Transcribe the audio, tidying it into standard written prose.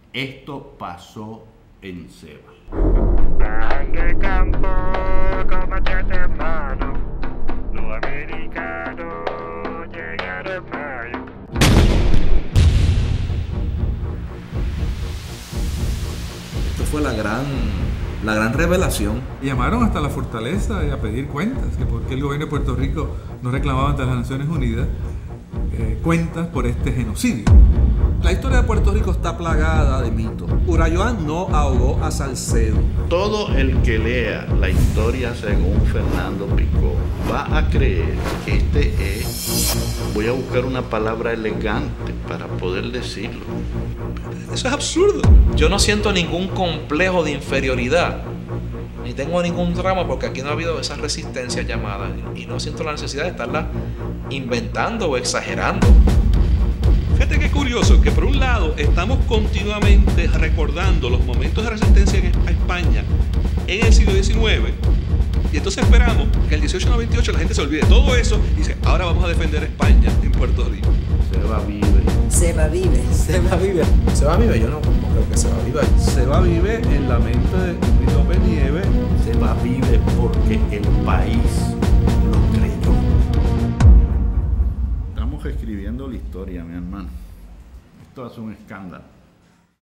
Esto pasó en Ceiba. De campo, con machete en mano, los americanos llegaron en mayo. Esto fue la gran revelación. Llamaron hasta la fortaleza a pedir cuentas, que por qué el gobierno de Puerto Rico no reclamaba ante las Naciones Unidas cuentas por este genocidio. La historia de Puerto Rico está plagada de mitos. Urayoan no ahogó a Salcedo. Todo el que lea la historia según Fernando Picó va a creer que este es, voy a buscar una palabra elegante para poder decirlo. Eso es absurdo. Yo no siento ningún complejo de inferioridad, ni tengo ningún drama porque aquí no ha habido esas resistencias llamadas y no siento la necesidad de estarlas inventando o exagerando. Fíjate qué curioso, que por un lado estamos continuamente recordando los momentos de resistencia a España en el siglo XIX y entonces esperamos que el 1898 la gente se olvide de todo eso y dice, ahora vamos a defender a España en Puerto Rico. Ceiba vive. Ceiba vive. Ceiba vive. Ceiba vive, yo no creo que Ceiba vive. Ceiba vive en la mente de López Nieves. Ceiba vive porque el país lo creyó. Estamos escribiendo la historia, mi hermano. Esto es un escándalo.